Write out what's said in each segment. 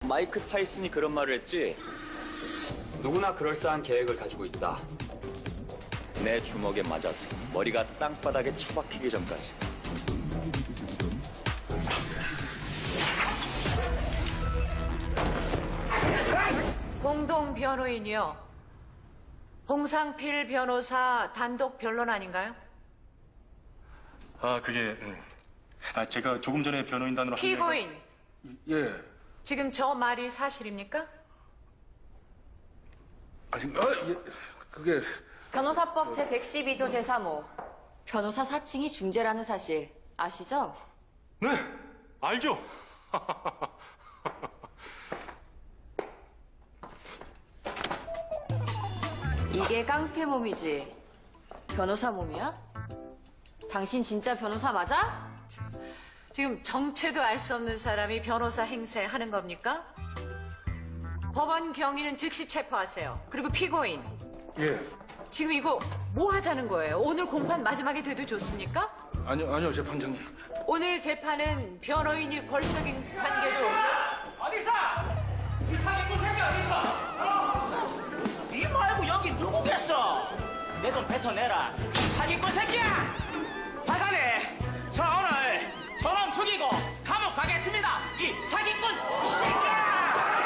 마이크 타이슨이 그런 말을 했지. 누구나 그럴싸한 계획을 가지고 있다. 내 주먹에 맞아서 머리가 땅바닥에 처박히기 전까지. 공동 변호인이요. 홍상필 변호사 단독 변론 아닌가요? 그게 제가 조금 전에 변호인단으로 피고인, 예. 지금 저 말이 사실입니까? 아니, 예. 그게 변호사법 제112조 제3호 변호사 사칭이 중재라는 사실 아시죠? 네, 알죠. 이게 깡패 몸이지 변호사 몸이야? 당신 진짜 변호사 맞아? 지금 정체도 알 수 없는 사람이 변호사 행세하는 겁니까? 법원 경위는 즉시 체포하세요. 그리고 피고인, 예. 지금 이거 뭐 하자는 거예요? 오늘 공판 마지막에 돼도 좋습니까? 아니요, 재판장님. 오늘 재판은 변호인이 벌써긴 관계로 어디서? 이 사기꾼 새끼 어디서? 니 말고 여기 누구겠어? 내 돈 뱉어내라. 이 사기꾼 새끼야! 화산에 저 오늘 저놈 속이고 감옥 가겠습니다. 이 사기꾼 새끼야!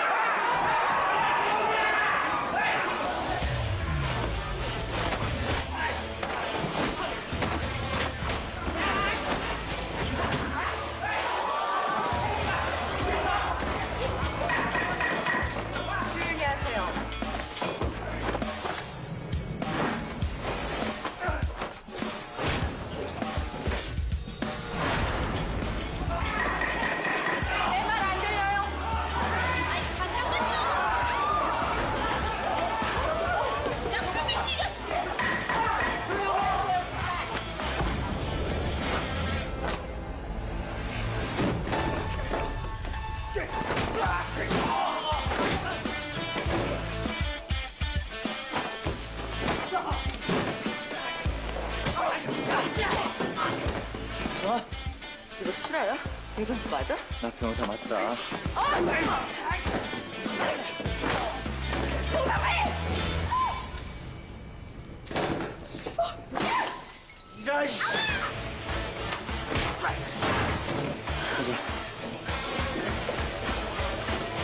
조용히 하세요. 내 말 안 들려요? 아니 잠깐만요. 야 무슨 일이야? 조용히 하세요, 제발. 이거 실화야? 공산품 맞아? 나 변호사 맞다.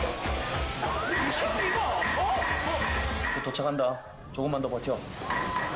도착한다. 조금만 더 버텨.